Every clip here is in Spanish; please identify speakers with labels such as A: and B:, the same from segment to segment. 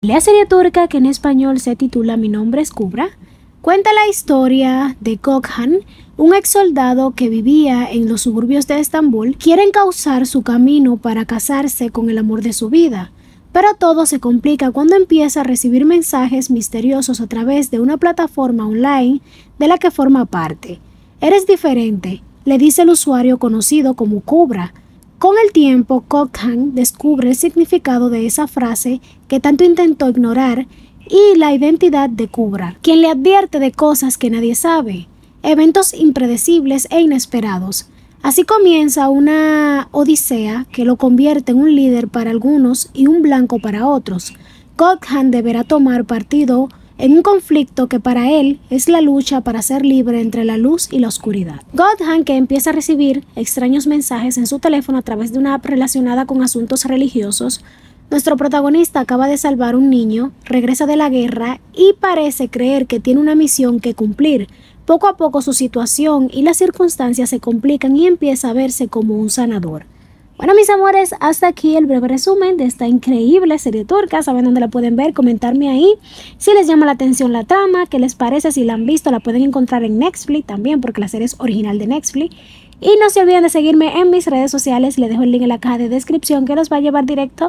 A: La serie turca, que en español se titula Mi nombre es Kubra, cuenta la historia de Gökhan, un ex soldado que vivía en los suburbios de Estambul. Quiere encauzar su camino para casarse con el amor de su vida, pero todo se complica cuando empieza a recibir mensajes misteriosos a través de una plataforma online de la que forma parte. Eres diferente, le dice el usuario conocido como Kubra. Con el tiempo, Gökhan descubre el significado de esa frase que tanto intentó ignorar y la identidad de Kubra, quien le advierte de cosas que nadie sabe, eventos impredecibles e inesperados. Así comienza una odisea que lo convierte en un líder para algunos y un blanco para otros. Gökhan deberá tomar partido en un conflicto que para él es la lucha para ser libre entre la luz y la oscuridad. Gökhan, que empieza a recibir extraños mensajes en su teléfono a través de una app relacionada con asuntos religiosos. Nuestro protagonista acaba de salvar a un niño, regresa de la guerra y parece creer que tiene una misión que cumplir. Poco a poco su situación y las circunstancias se complican y empieza a verse como un sanador. Bueno, mis amores, hasta aquí el breve resumen de esta increíble serie turca. Saben dónde la pueden ver, comentarme ahí si les llama la atención la trama, qué les parece, si la han visto. La pueden encontrar en Netflix también, porque la serie es original de Netflix. Y no se olviden de seguirme en mis redes sociales. Les dejo el link en la caja de descripción que los va a llevar directo.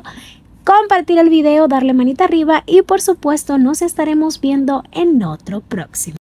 A: Compartir el video, darle manita arriba y por supuesto nos estaremos viendo en otro próximo.